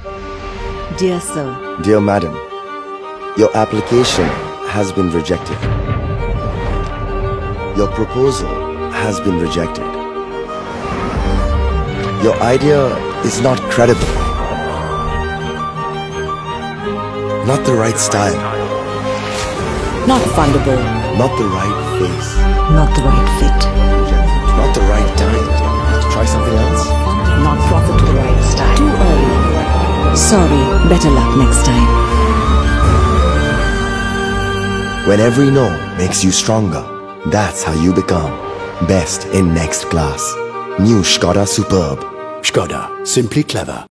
Dear Sir. Dear Madam, your application has been rejected. Your proposal has been rejected. Your idea is not credible. Not the right style. Not fundable. Not the right face. Not the right fit. Not the right time. Try something else. Not profitable. Right style. Too early. Sorry, better luck next time. When every no makes you stronger, that's how you become best in next class. New ŠKODA SUPERB. ŠKODA, simply clever.